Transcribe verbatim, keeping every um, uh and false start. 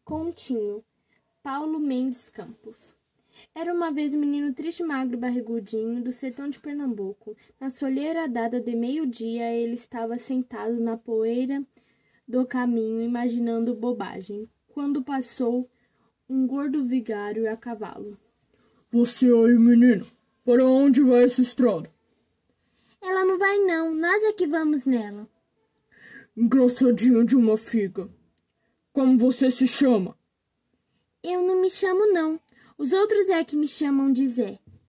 Continho, Paulo Mendes Campos. Era uma vez um menino triste, magro e barrigudinho do sertão de Pernambuco. Na soleira dada de meio-dia, ele estava sentado na poeira do caminho, imaginando bobagem, quando passou um gordo vigário a cavalo. Você aí, menino, para onde vai essa estrada? Ela não vai não, nós é que vamos nela. Engraçadinho de uma figa. Como você se chama? Eu não me chamo não, os outros é que me chamam de Zé.